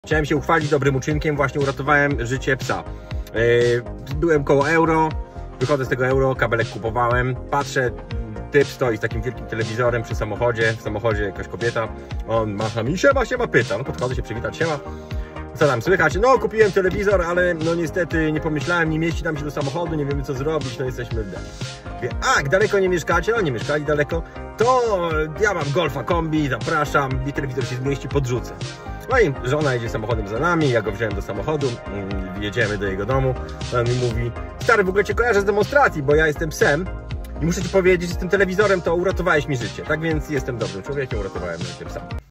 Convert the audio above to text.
Chciałem się uchwalić dobrym uczynkiem, właśnie uratowałem życie psa. Byłem koło Euro, wychodzę z tego Euro, kabelek kupowałem, patrzę, typ stoi z takim wielkim telewizorem przy samochodzie, w samochodzie jakaś kobieta, on macha mi, siema, pyta, no podchodzę się przywitać, siema. Co tam słychać? No kupiłem telewizor, ale no niestety nie pomyślałem, nie mieści nam się do samochodu, nie wiemy co zrobić, no jesteśmy w domu. A, daleko nie mieszkacie? No nie mieszkali daleko. To ja mam Golfa kombi, zapraszam, i telewizor się zmieści, podrzucę. No i żona jedzie samochodem za nami, ja go wziąłem do samochodu, jedziemy do jego domu, on mi mówi, stary, w ogóle cię kojarzę z demonstracji, bo ja jestem psem i muszę ci powiedzieć, że z tym telewizorem to uratowałeś mi życie. Tak więc jestem dobrym człowiekiem, uratowałem życie psa.